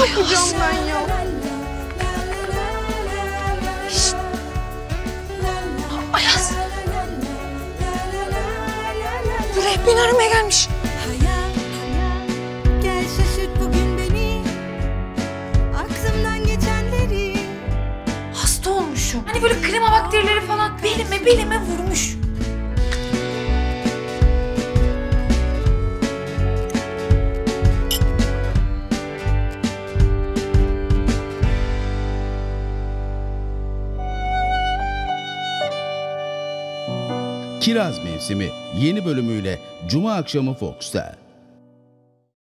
yapacağım ben ya? Şşt. Ayaz. Buraya beni aramaya gelmiş. Gel şaşırt bugün beni, aklımdan geçenleri. Hasta olmuşum. Hani böyle klima bakterileri falan belime vurmuş. Kiraz Mevsimi yeni bölümüyle Cuma akşamı Fox'ta.